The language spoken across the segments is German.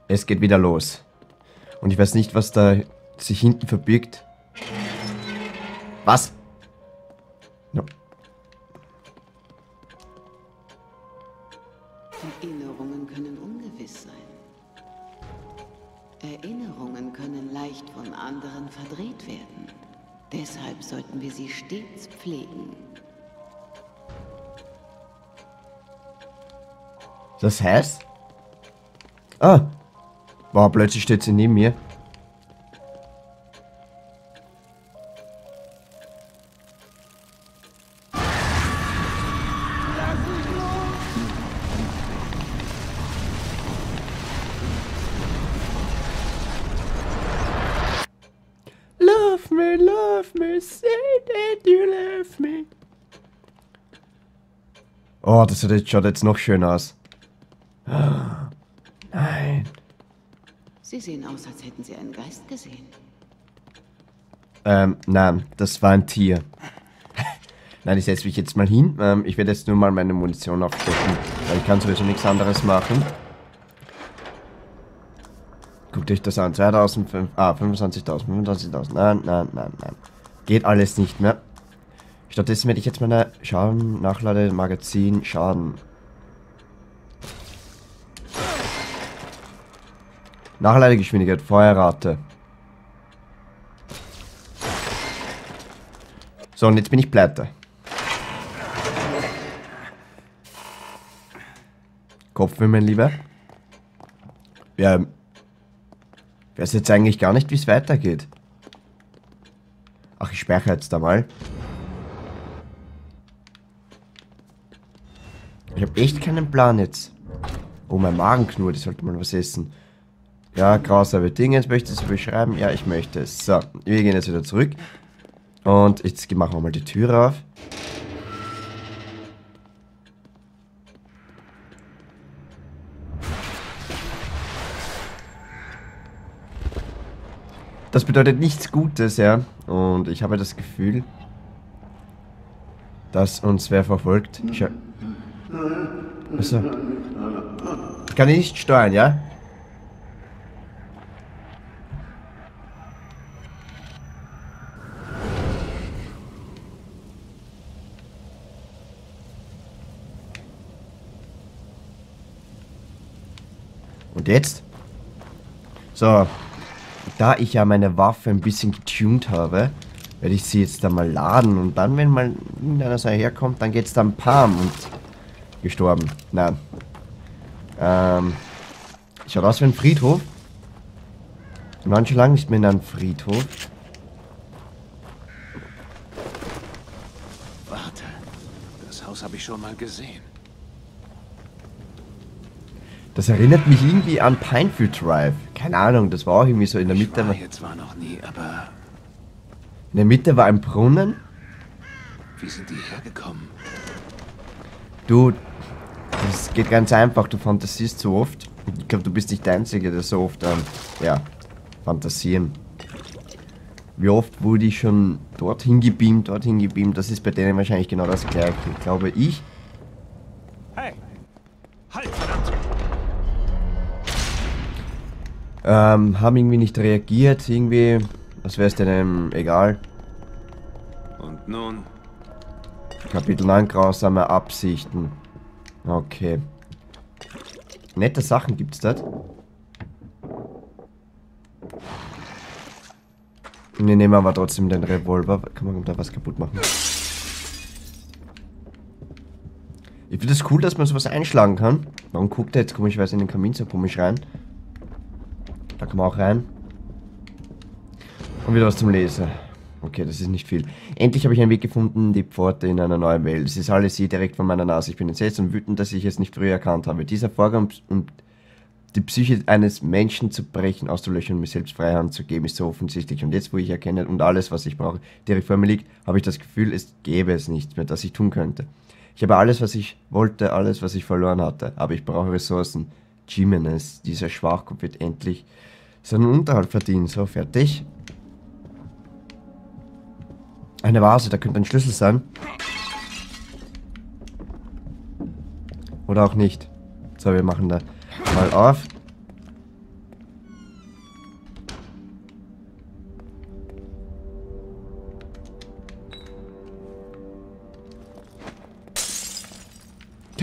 Es geht wieder los. Und ich weiß nicht, was da sich hinten verbirgt. Was? No. Erinnerungen können ungewiss sein. Erinnerungen können leicht von anderen verdreht werden. Deshalb sollten wir sie stets pflegen. Das heißt? Ah. Wow, plötzlich steht sie neben mir. Love me, say that you love me. Oh, das schaut jetzt noch schön aus. Oh, nein. Sie sehen aus, als hätten Sie einen Geist gesehen. Nein, das war ein Tier. Nein, ich setze mich jetzt mal hin. Ich werde jetzt nur mal meine Munition aufstecken, weil ich kann sowieso nichts anderes machen. Guckt euch das an. 2005. 25.000, 25.000. Nein. Geht alles nicht mehr. Stattdessen werde ich jetzt meine Schaden, Nachlade, Magazin, Schaden. Nachladegeschwindigkeit, Feuerrate. So, und jetzt bin ich pleite. Kopfweh, mein Lieber. Ja. Ich weiß jetzt eigentlich gar nicht, wie es weitergeht. Ach, ich speichere jetzt da mal. Ich habe echt keinen Plan jetzt. Oh, mein Magen knurrt, ich sollte mal was essen. Ja, grausame Dinge, jetzt möchtest du beschreiben? Ja, ich möchte es. So, wir gehen jetzt wieder zurück. Und jetzt machen wir mal die Tür auf. Das bedeutet nichts Gutes, ja. Und ich habe das Gefühl, dass uns wer verfolgt. Achso. Ich kann nicht steuern, ja? Und jetzt? So. Da ich ja meine Waffe ein bisschen getuned habe, werde ich sie jetzt da mal laden. Und dann, wenn mal irgendeiner so herkommt, dann geht's dann Pam und gestorben. Nein. Schaut aus wie ein Friedhof. Wir waren schon lange nicht mehr in einem Friedhof. Warte. Das Haus habe ich schon mal gesehen. Das erinnert mich irgendwie an Pinefield Drive. Keine Ahnung, das war auch irgendwie so in der Mitte. Ich war jetzt zwar noch nie, aber... In der Mitte war ein Brunnen. Wie sind die hergekommen? Du, das geht ganz einfach. Du fantasierst so oft. Ich glaube, du bist nicht der Einzige, der so oft, ja, fantasieren. Wie oft wurde ich schon dorthin gebeamt. Das ist bei denen wahrscheinlich genau das Gleiche, glaube ich. Hey! Halt, verdammt! Haben irgendwie nicht reagiert, irgendwie, als wäre es denen egal. Und nun? Kapitel 9, grausame Absichten. Okay. Nette Sachen gibt's dort. Wir nehmen aber trotzdem den Revolver. Kann man da was kaputt machen? Ich finde es cool, dass man sowas einschlagen kann. Warum guckt er jetzt komischerweise in den Kamin so komisch rein? Da kann man auch rein. Und wieder was zum Lesen. Okay, das ist nicht viel. Endlich habe ich einen Weg gefunden, die Pforte in einer neuen Welt. Es ist alles hier direkt vor meiner Nase. Ich bin entsetzt und wütend, dass ich es nicht früher erkannt habe. Dieser Vorgang, um die Psyche eines Menschen zu brechen, auszulöschen und mir selbst Freihand zu geben, ist so offensichtlich. Und jetzt, wo ich erkenne und alles, was ich brauche, direkt vor mir liegt, habe ich das Gefühl, es gäbe es nichts mehr, das ich tun könnte. Ich habe alles, was ich wollte, alles, was ich verloren hatte. Aber ich brauche Ressourcen. Jimenez, dieser Schwachkopf, wird endlich seinen Unterhalt verdienen. So, fertig. Eine Vase, da könnte ein Schlüssel sein. Oder auch nicht. So, wir machen da mal auf.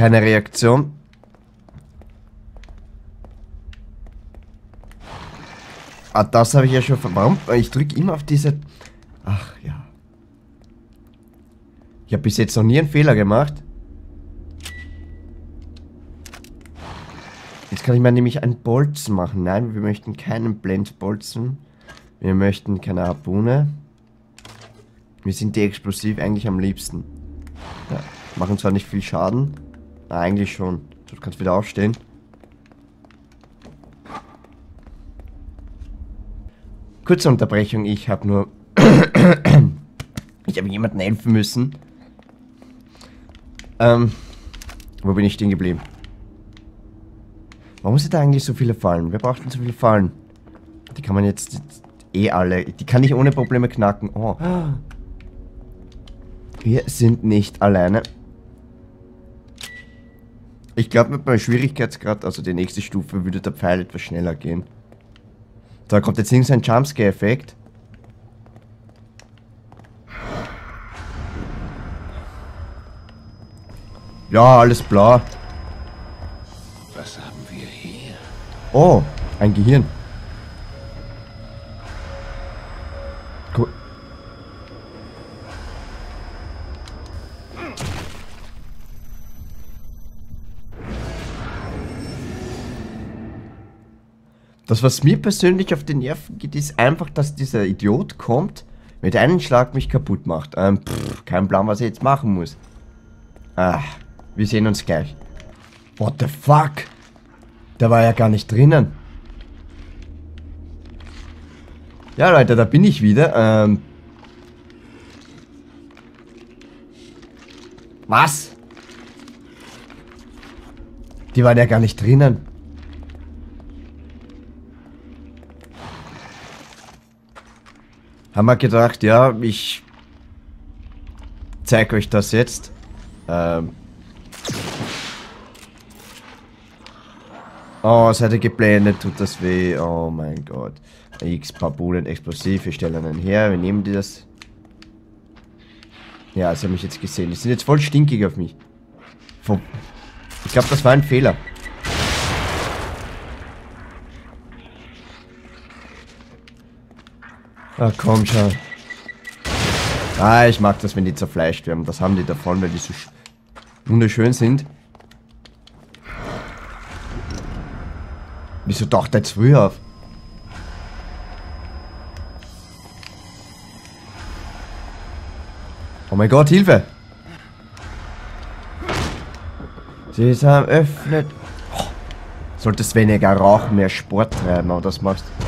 Keine Reaktion. Ah, das habe ich ja schon... Warum? Ich drücke immer auf diese... Ach ja. Ich habe bis jetzt noch nie einen Fehler gemacht. Jetzt kann ich mir nämlich einen Bolzen machen. Nein, wir möchten keinen Blendbolzen. Wir möchten keine Harpune. Wir sind die explosiv eigentlich am liebsten. Ja, machen zwar nicht viel Schaden. Na, eigentlich schon. Du kannst wieder aufstehen. Kurze Unterbrechung, ich habe nur... ich habe jemandem helfen müssen. Wo bin ich stehen geblieben? Warum sind da eigentlich so viele Fallen? Wer braucht denn so viele Fallen? Die kann man jetzt eh alle... Die kann ich ohne Probleme knacken. Oh. Wir sind nicht alleine. Ich glaube, mit meinem Schwierigkeitsgrad, also die nächste Stufe, würde der Pfeil etwas schneller gehen. Da kommt jetzt links ein Jumpscare-Effekt. Ja, alles blau. Was haben wir hier? Oh, ein Gehirn. Cool. Das, was mir persönlich auf die Nerven geht, ist einfach, dass dieser Idiot kommt, mit einem Schlag mich kaputt macht. Kein Plan, was er jetzt machen muss. Wir sehen uns gleich. What the fuck? Der war ja gar nicht drinnen. Ja, Leute, da bin ich wieder. Was? Die waren ja gar nicht drinnen. Haben wir gedacht, ja, ich zeige euch das jetzt. Oh, seid ihr geblendet, tut das weh. Oh mein Gott. X Babulen explosiv, wir stellen einen her, wir nehmen die das. Ja, sie haben mich jetzt gesehen. Die sind jetzt voll stinkig auf mich. Ich glaube, das war ein Fehler. Ah, komm schon. Ah, ich mag das, wenn die zerfleischt werden. Das haben die davon, weil die so wunderschön sind. Wieso taucht der jetzt früh auf? Oh mein Gott, Hilfe! Sesam, öffnet. Oh. Solltest weniger rauchen, mehr Sport treiben, aber das machst du.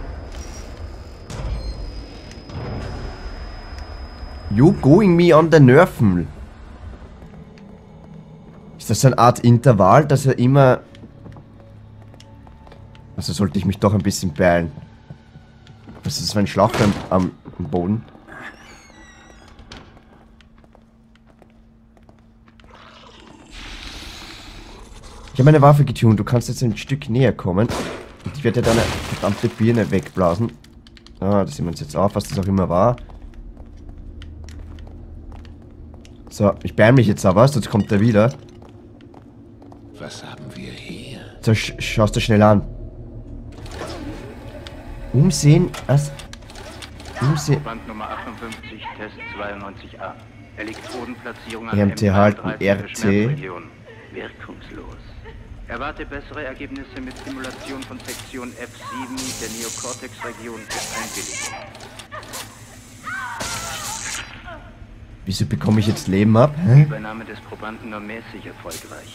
You going me on the Nerven? Ist das so eine Art Intervall, dass er immer... Also sollte ich mich doch ein bisschen beeilen. Was ist das für ein Schlauch am Boden? Ich habe meine Waffe getunt. Du kannst jetzt ein Stück näher kommen. Und ich werde dir deine verdammte Birne wegblasen. Ah, das sehen wir uns jetzt auf, was das auch immer war. So, ich beeile mich jetzt aber, sonst kommt er wieder. Was haben wir hier? So, schaust du schnell an. Umsehen, was? Umsehen. Band Nummer 58, Test 92a. Elektrodenplatzierung an RMT halten, RC. Schmerzregion. Wirkungslos. Erwarte bessere Ergebnisse mit Simulation von Sektion F7 der Neokortex-Region für Einwilligung. Wieso bekomme ich jetzt Leben ab? Die Hä? Übernahme des Probanden nur mäßig erfolgreich.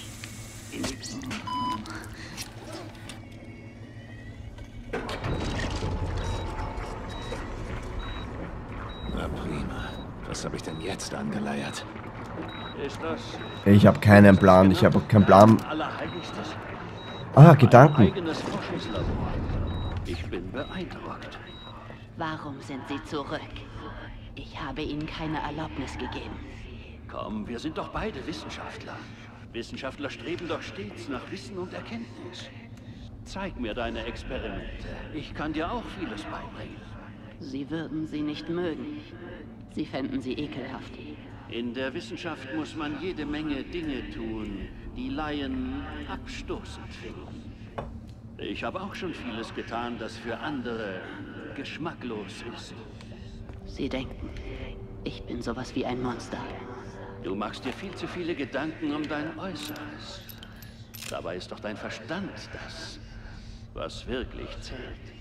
Na prima. Was habe ich denn jetzt angeleiert? Ist das Ich habe keinen Plan, ich habe auch keinen Plan. Allerheiligstes? Ah, Ein Gedanken. eigenes Forschungslabor. Ich bin beeindruckt. Warum sind Sie zurück? Ich habe Ihnen keine Erlaubnis gegeben. Komm, wir sind doch beide Wissenschaftler. Wissenschaftler streben doch stets nach Wissen und Erkenntnis. Zeig mir deine Experimente. Ich kann dir auch vieles beibringen. Sie würden sie nicht mögen. Sie fänden sie ekelhaft. In der Wissenschaft muss man jede Menge Dinge tun, die Laien abstoßend finden. Ich habe auch schon vieles getan, das für andere geschmacklos ist. Sie denken, ich bin sowas wie ein Monster. Du machst dir viel zu viele Gedanken um dein Äußeres. Dabei ist doch dein Verstand das, was wirklich zählt.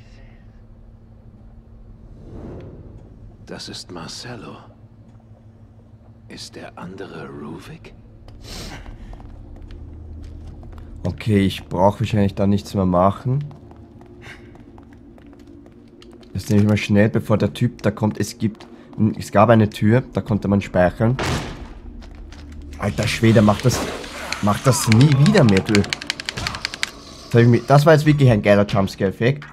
Das ist Marcello. Ist der andere Ruvik? Okay, ich brauche wahrscheinlich da nichts mehr machen. Das nehme ich mal schnell, bevor der Typ da kommt. Es gab eine Tür, da konnte man speichern. Alter Schwede, mach das nie wieder mehr, du. Das war jetzt wirklich ein geiler Jumpscare-Effekt.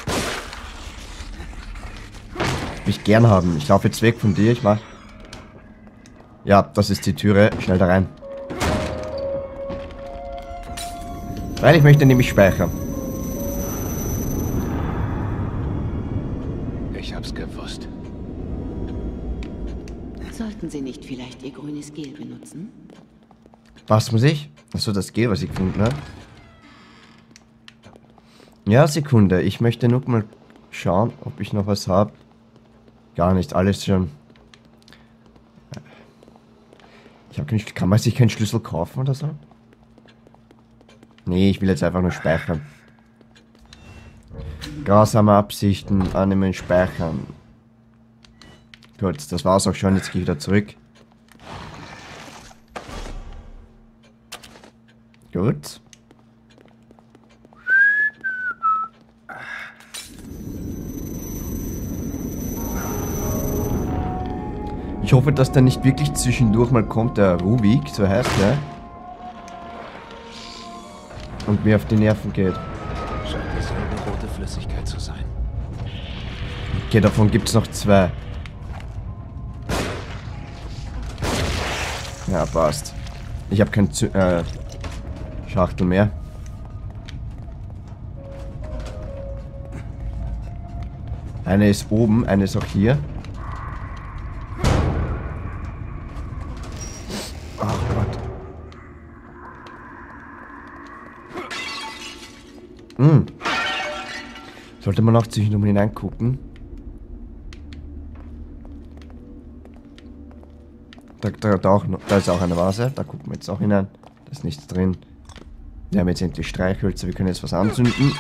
Will ich gern haben. Ich laufe jetzt weg von dir, ich mach... Ja, das ist die Türe. Schnell da rein. Weil ich möchte nämlich speichern. Ich hab's gewusst. Sollten Sie nicht vielleicht Ihr grünes Gel benutzen? Was muss ich? Achso, das Gel, was ich gefunden habe. Ja, Sekunde. Ich möchte nur mal schauen, ob ich noch was habe. Gar nicht, alles schon. Ich habe keinen... Kann man sich keinen Schlüssel kaufen oder so? Nee, ich will jetzt einfach nur speichern. Grausame Absichten, annehmen, speichern. Gut, das war's auch schon. Jetzt gehe ich wieder zurück. Gut. Ich hoffe, dass der nicht wirklich zwischendurch mal kommt, der Ruvik, so heißt der. Und mir auf die Nerven geht. Scheint dieselbe rote Flüssigkeit zu sein. Okay, davon gibt es noch 2. Ja, passt. Ich habe kein Schachtel mehr. Eine ist oben, eine ist auch hier. Ach Gott. Sollte man auch zwischendurch hineingucken. Da ist auch eine Vase. Da gucken wir jetzt auch hinein. Da ist nichts drin. Wir haben jetzt endlich Streichhölzer. Wir können jetzt was anzünden.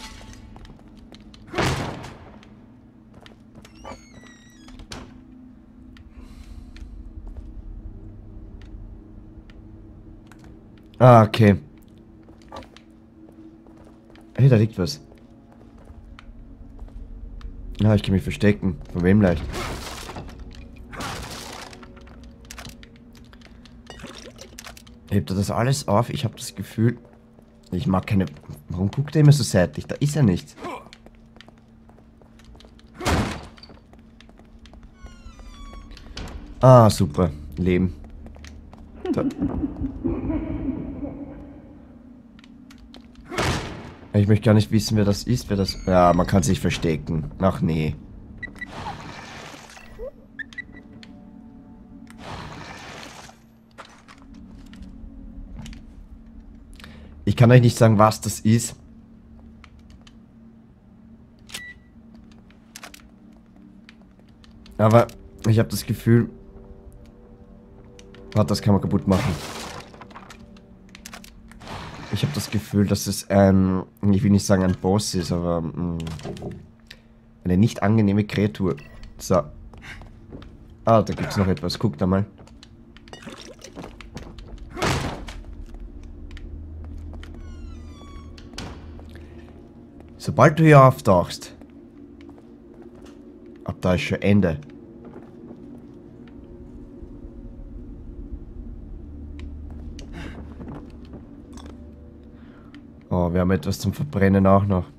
Ah, okay. Hey, da liegt was. Ja, ich kann mich verstecken. Von wem leicht? Hebt er das alles auf? Ich habe das Gefühl... Ich mag keine... Warum guckt er immer so seitlich? Da ist er nicht. Ah, super. Leben. Da. Ich möchte gar nicht wissen, wer das ist. Wer das... Ja, man kann sich verstecken. Ach nee. Ich kann euch nicht sagen, was das ist. Aber ich habe das Gefühl... Warte, das kann man kaputt machen. Ich habe das Gefühl, dass es ein... Ich will nicht sagen ein Boss ist, aber... eine nicht angenehme Kreatur. So. Ah, da gibt es noch etwas. Guckt da mal. Sobald du hier auftauchst, ab da ist schon Ende. Oh, wir haben etwas zum Verbrennen auch noch.